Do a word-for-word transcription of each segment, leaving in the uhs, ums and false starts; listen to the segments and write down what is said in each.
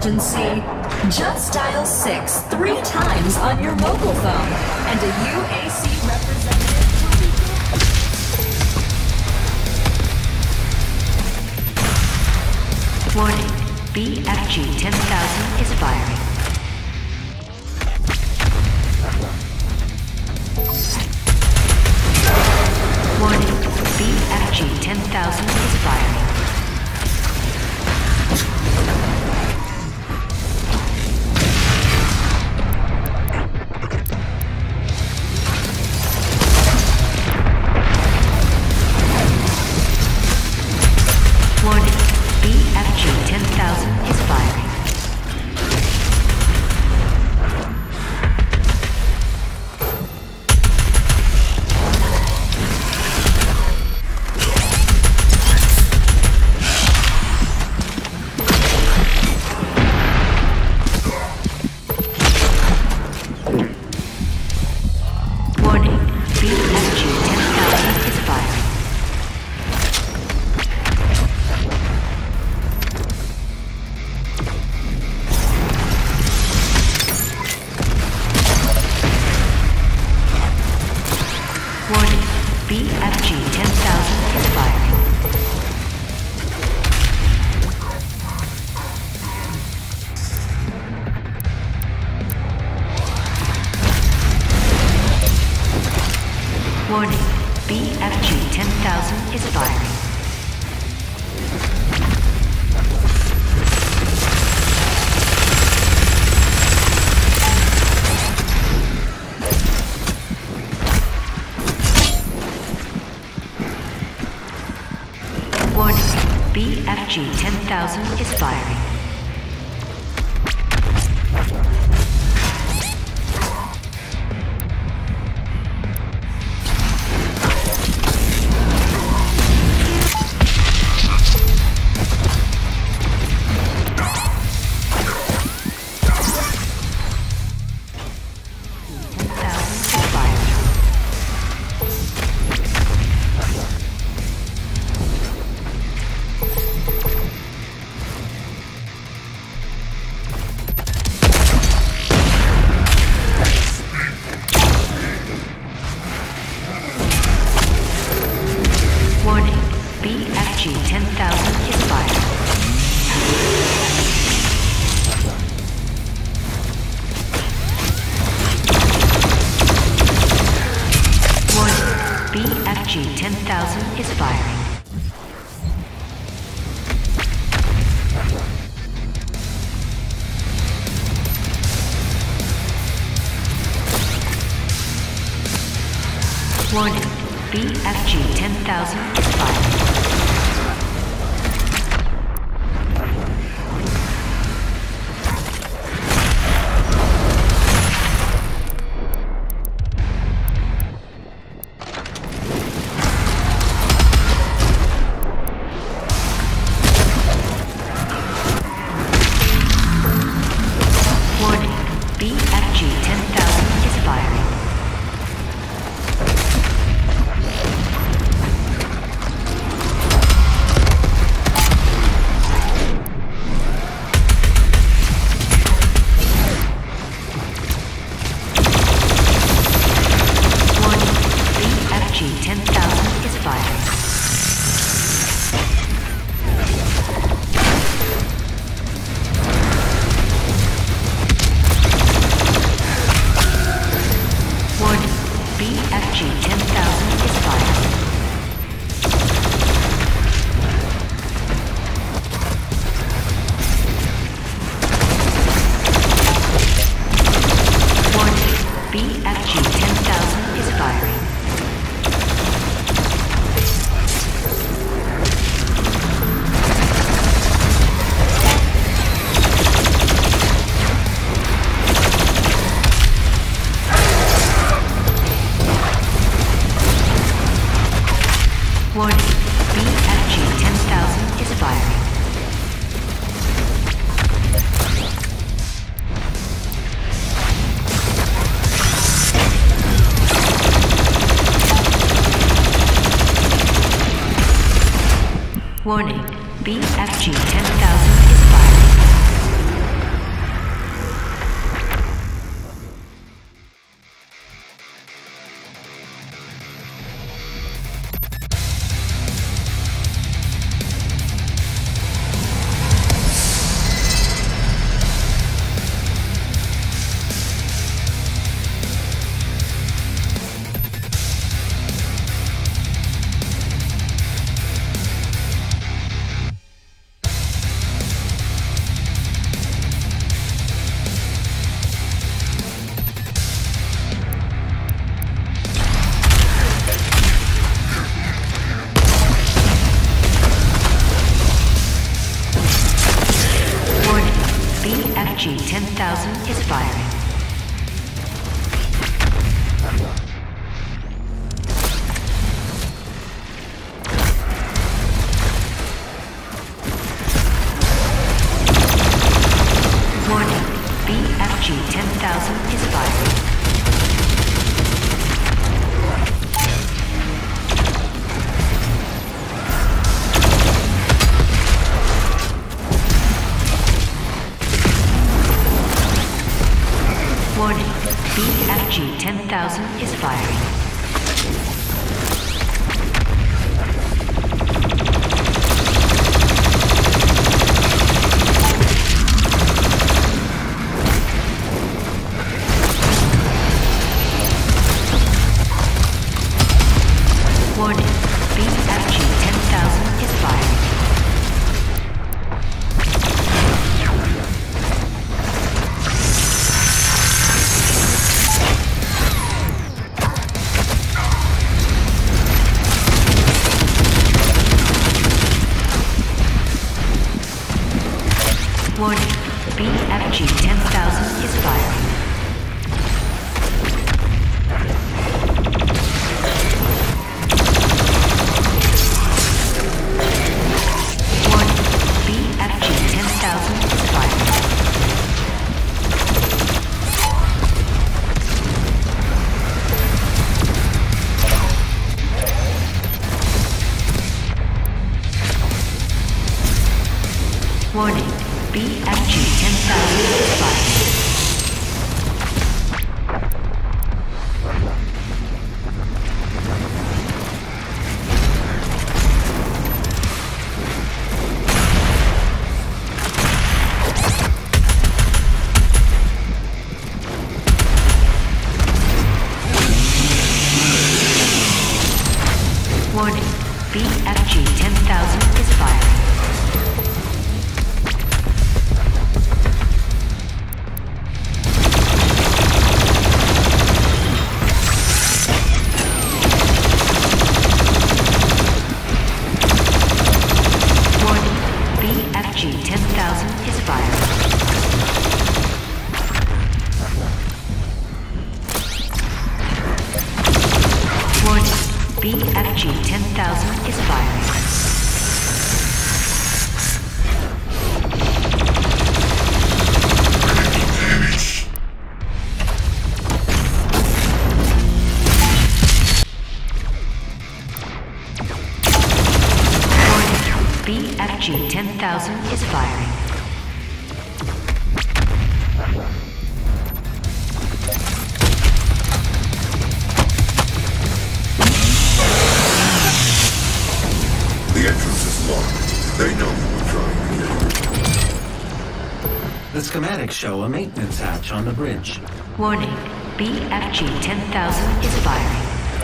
emergency, just dial six three times on your mobile phone, and a U A C representative will be there. Warning, B F G ten thousand is firing. Warning, B F G ten thousand is firing. Warning, B F G ten thousand is firing. Warning, B F G ten thousand is firing. Warning, B F G ten thousand is firing. Warning, B F G ten thousand is firing. Warning, B F G ten thousand is firing. Warning, B F G ten thousand is firing. Warning, B F G ten thousand is firing. Warning, B F G ten thousand is firing. Warning, B F G ten thousand is firing. ten thousand is firing. Warning, B F G ten thousand is firing. Warning, B F G ten thousand is firing. Warning, B F G ten thousand is firing. Warning, B F G ten thousand is firing. thousand is firing. Warning, B F G ten thousand is firing. Warning, B F G ten thousand is firing. Warning, B F G ten thousand is firing. Warning, B F G ten thousand is firing. Warning, B F G ten thousand is firing. Warning, B F G ten thousand is firing. Warning, B F G ten thousand is firing. ten thousand is firing. Warning, B F G ten thousand is firing. B F G ten thousand is firing. The entrance is locked. They know who we're trying to kill. The schematics show a maintenance hatch on the bridge. Warning, B F G ten thousand is firing.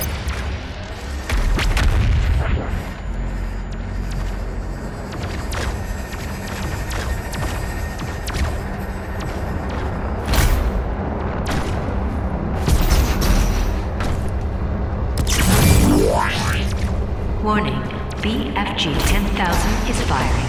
Warning, B F G ten thousand is firing.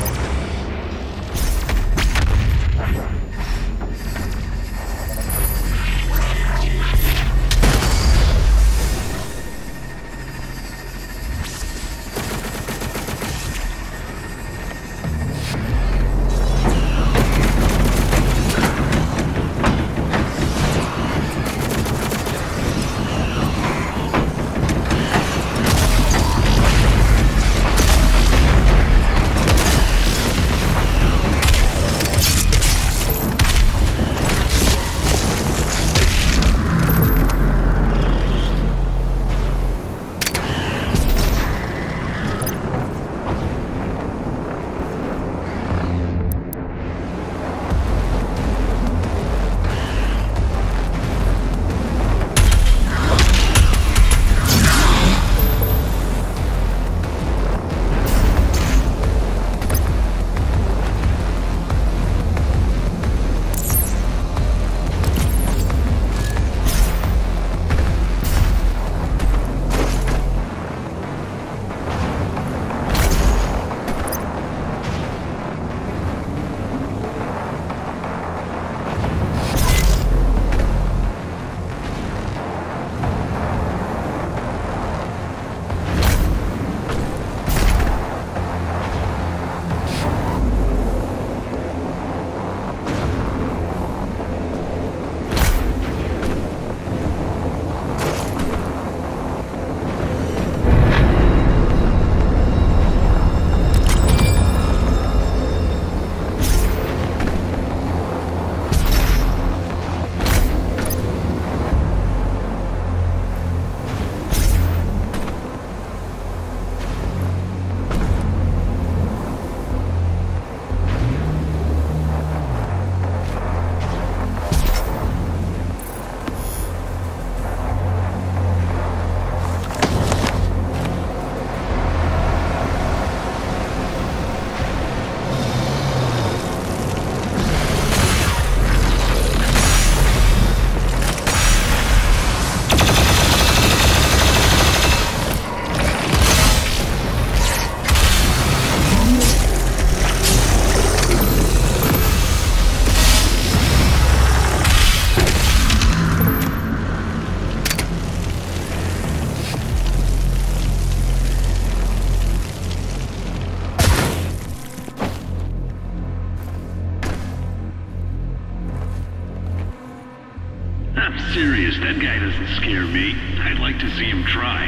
That guy doesn't scare me. I'd like to see him try.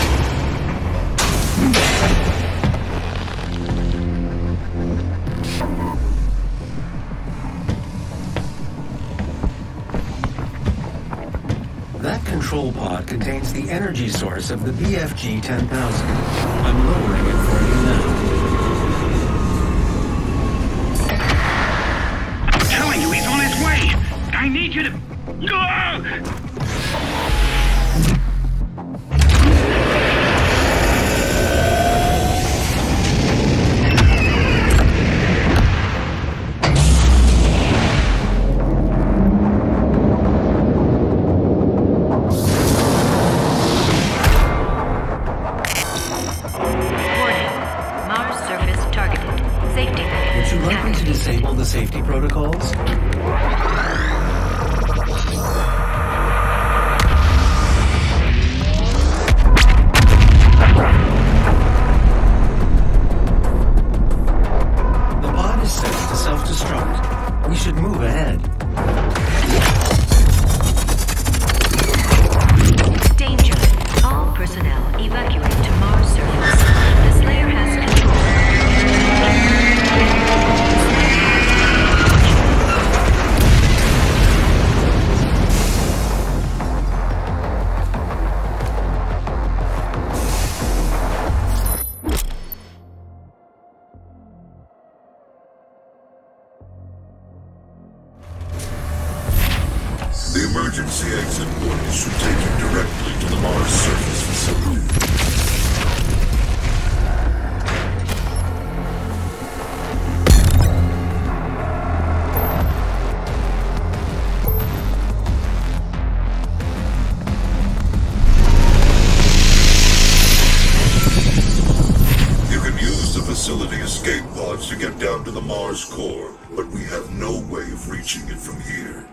That control pod contains the energy source of the B F G ten thousand. I'm lowering it for you now. I'm telling you, he's on his way! I need you to... Ah! Disable the safety protocols? The pod is set to self-destruct. We should move ahead. Danger. All personnel evacuate to Mars surface. The Slayer has control. The emergency exit point should take you directly to the Mars surface facility. You can use the facility escape pods to get down to the Mars core, but we have no way of reaching it from here.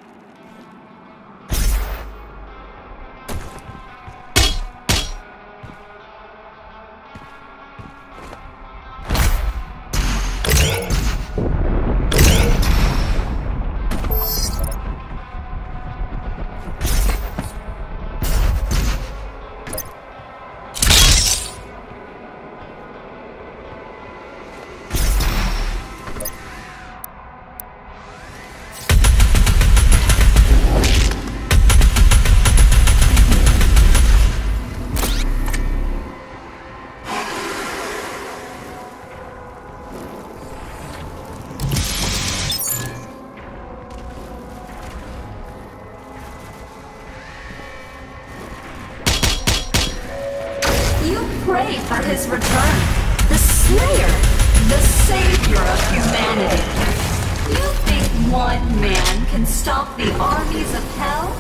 Pray for his return. The Slayer, the savior of humanity. You think one man can stop the armies of hell?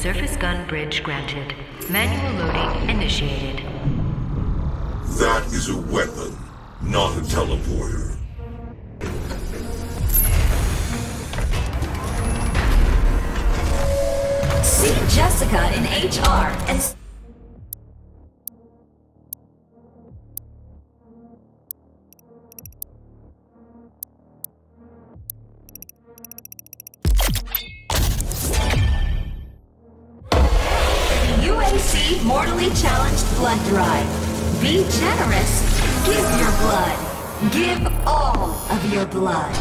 Surface gun bridge granted. Manual loading initiated. That is a weapon, not a teleporter. See Jessica in H R and... U A C Mortally Challenged Blood Drive. Be generous. Give your blood. Give all of your blood.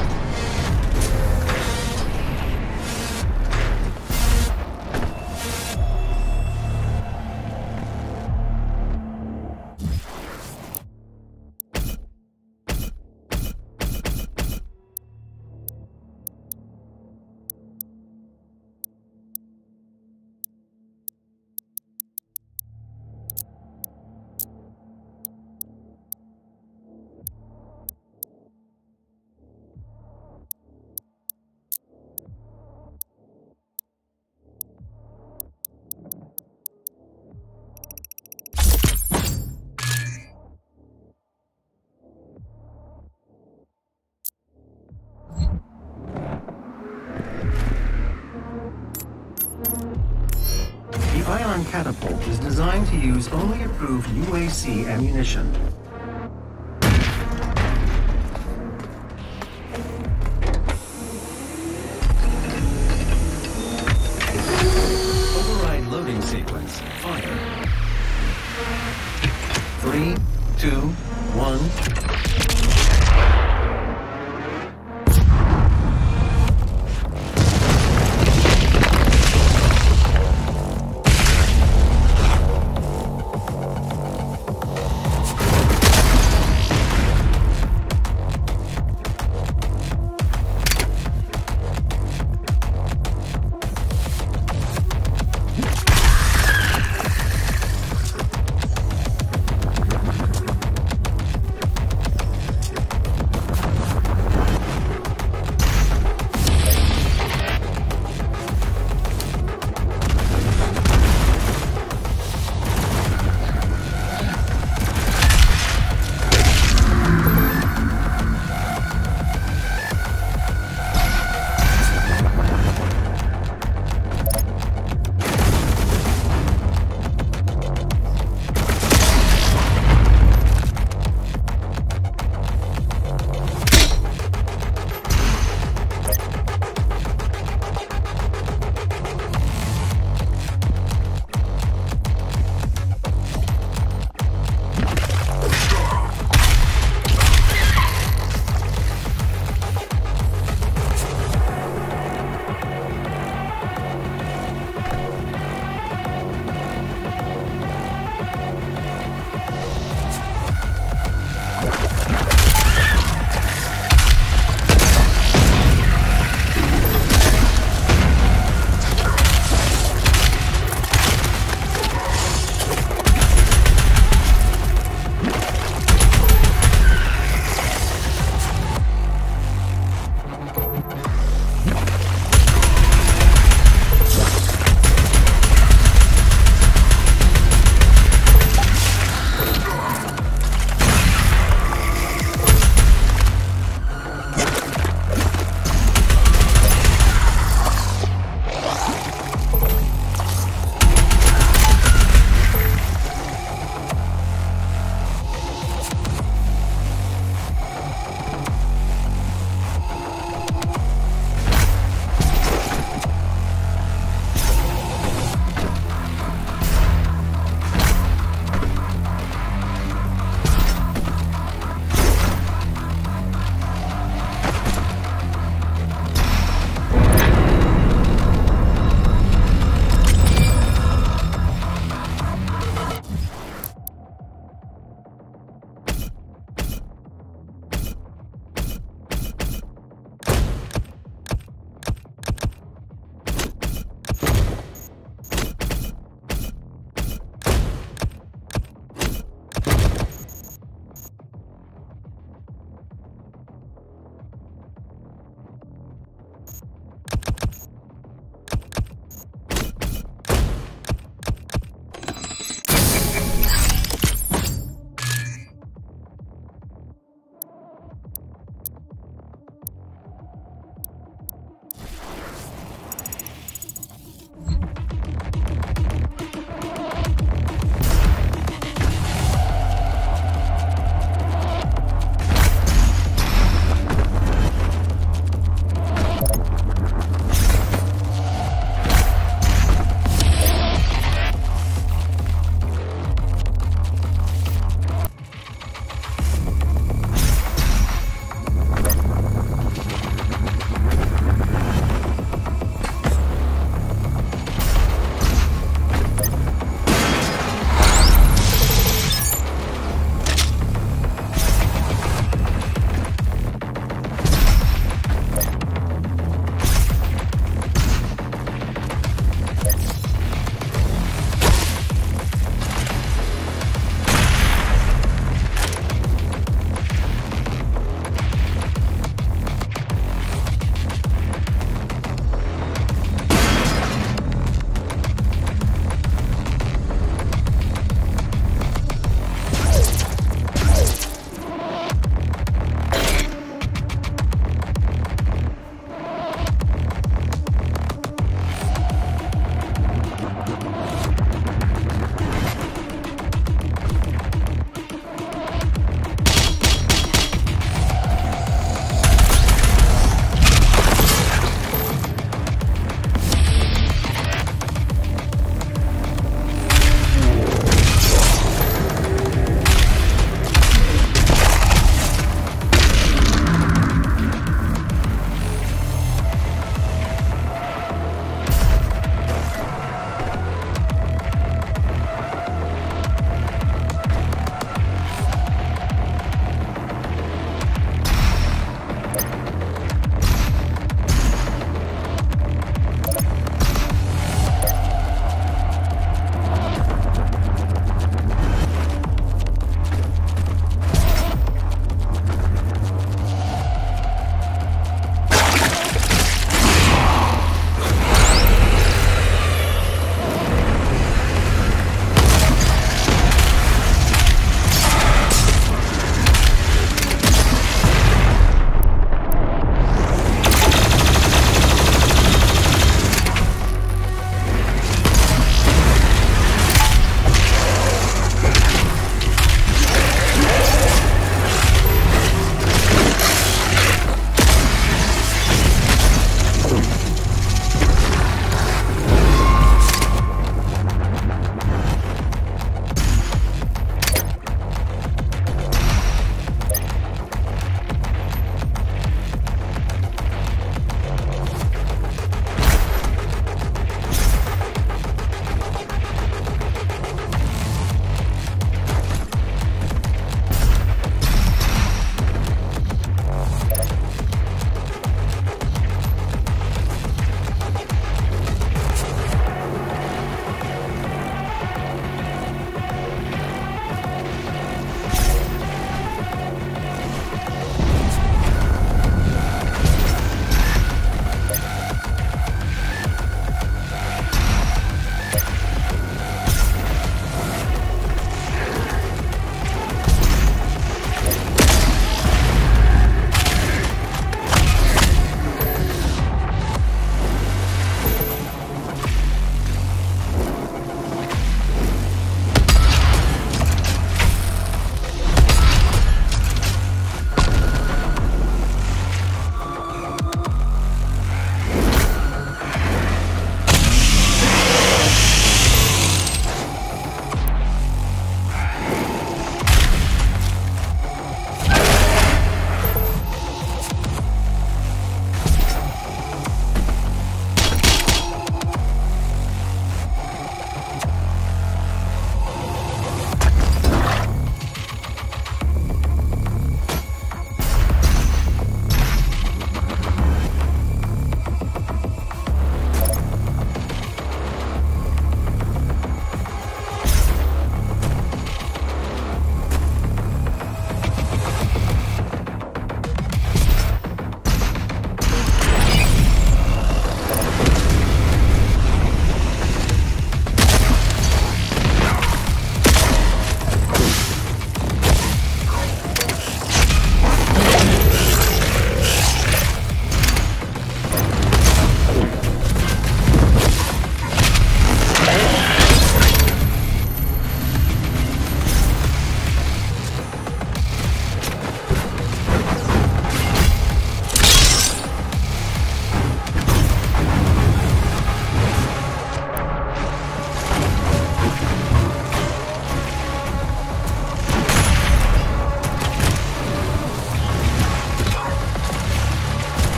The Ion Catapult is designed to use only approved U A C ammunition. Override loading sequence. Fire. Three, two, one.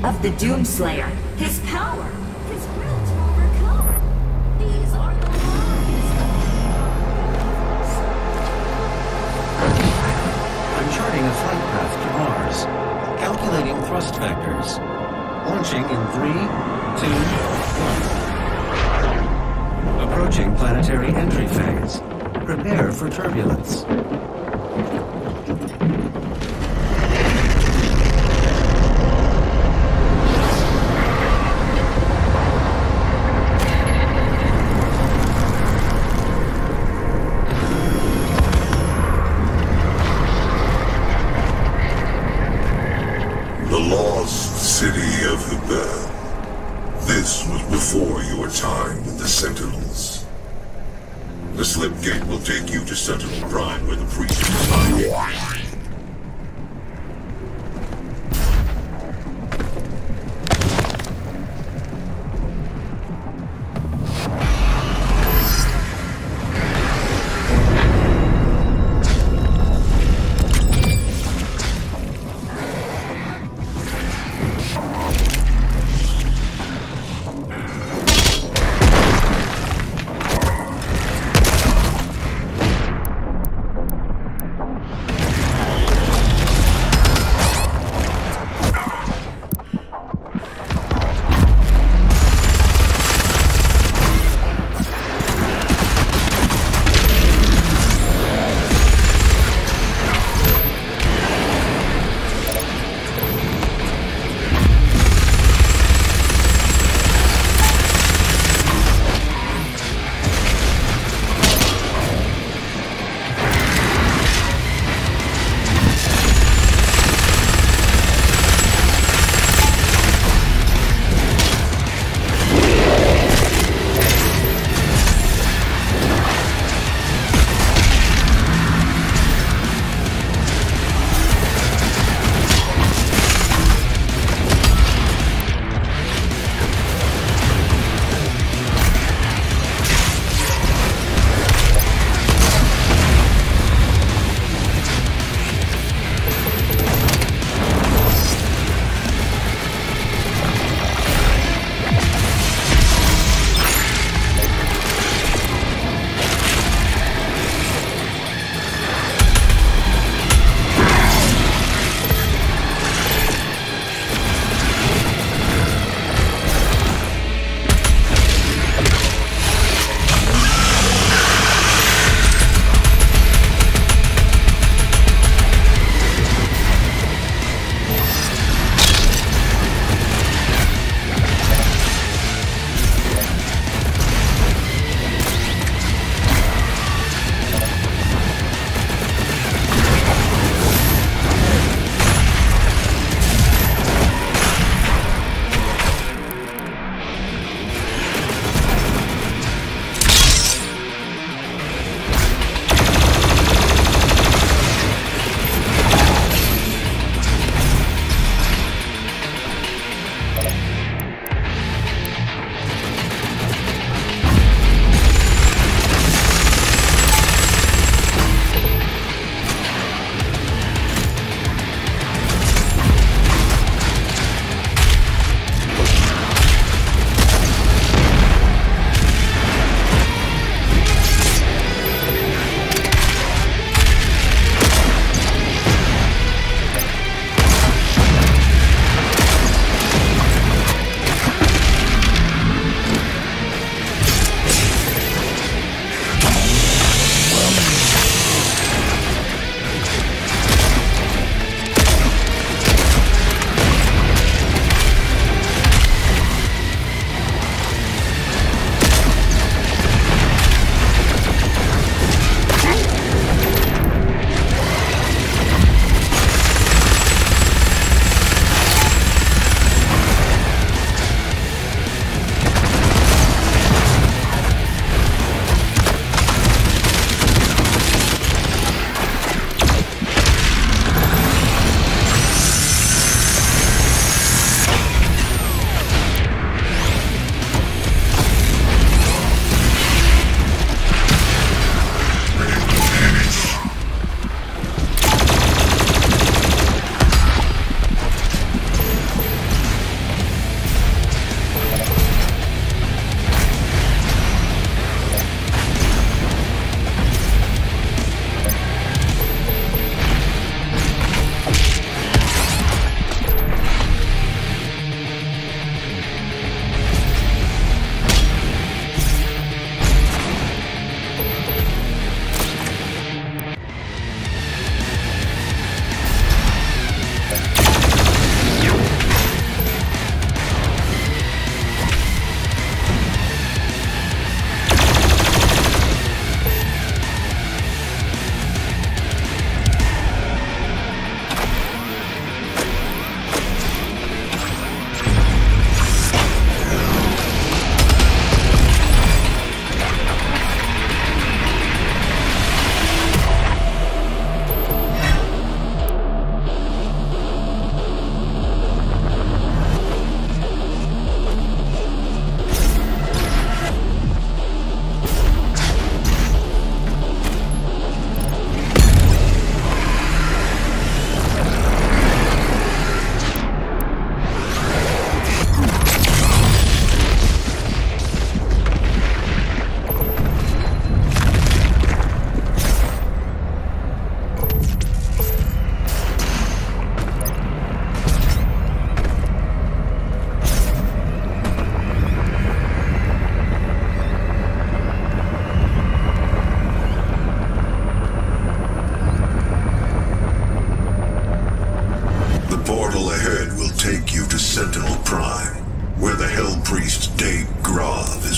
of the Doomslayer. His power, his will to overcome. These are the lies I'm charting a flight path to Mars. Calculating thrust vectors. Launching in three, two, one. Approaching planetary entry phase. Prepare for turbulence. The lost city of Hubert. This was before your time with the Sentinels. The slip gate will take you to Sentinel Prime where the priest is hiding.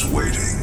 is waiting.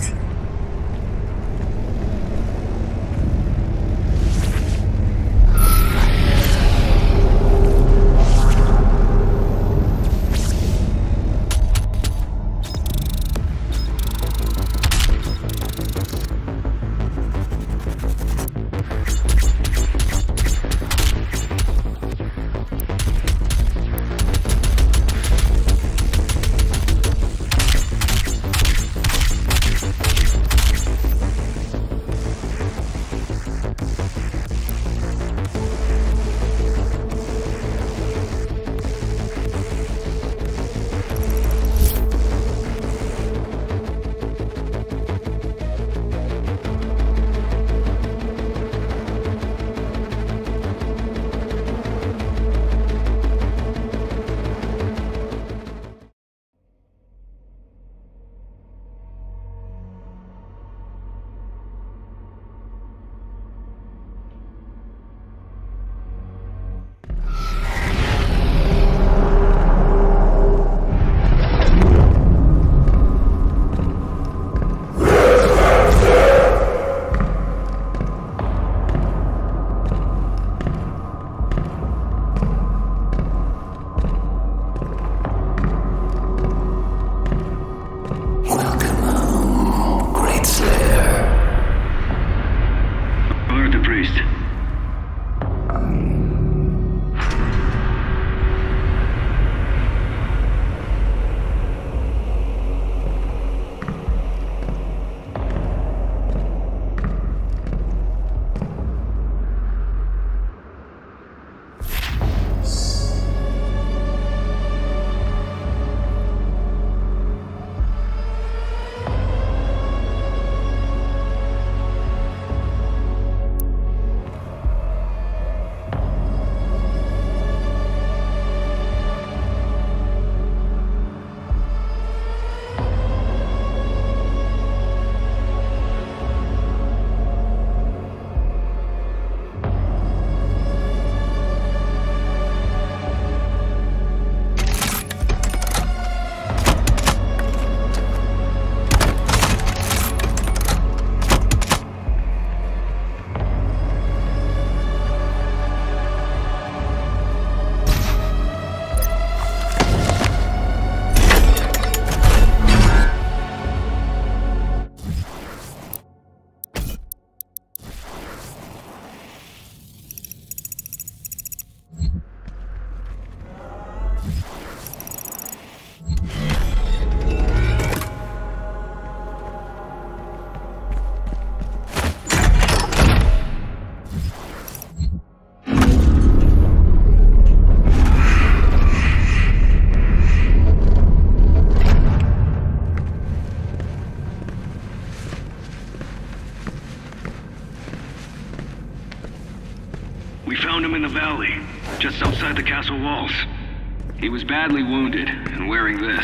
We found him in the valley, just outside the castle walls. He was badly wounded and wearing this.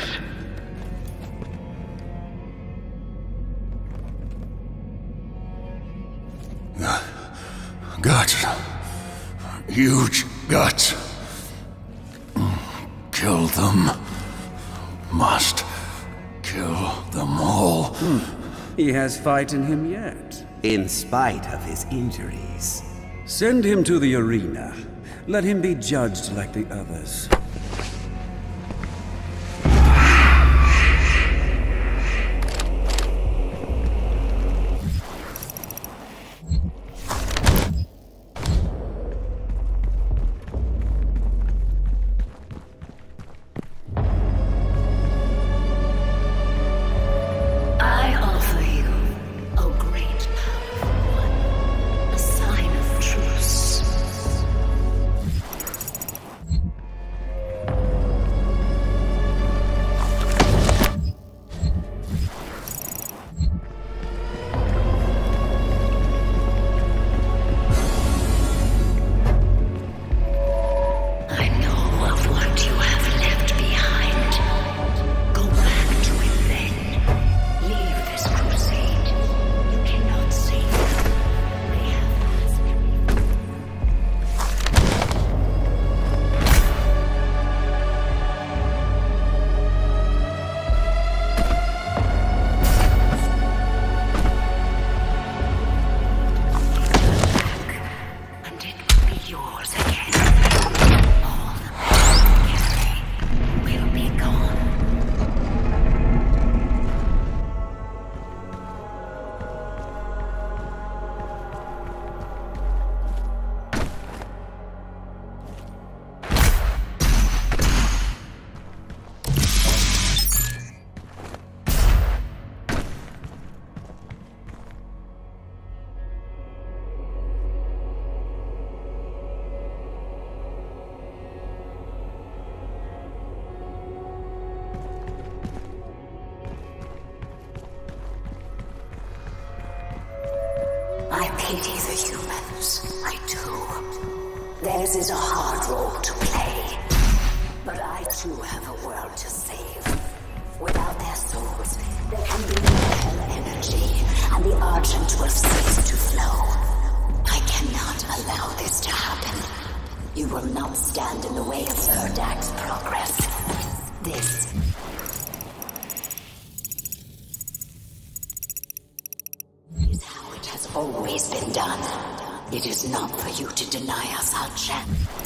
Guts. Huge guts. Kill them. Must kill them all. Hmm. He has fight in him yet. In spite of his injuries. Send him to the arena. Let him be judged like the others. pity the humans. I do. Theirs is a hard role to play. But I too have a world to save. Without their souls, there can be no hell energy, and the Argent will cease to flow. I cannot allow this to happen. You will not stand in the way of Erdak's progress. This is how it has always been done. It is not for you to deny us our chance.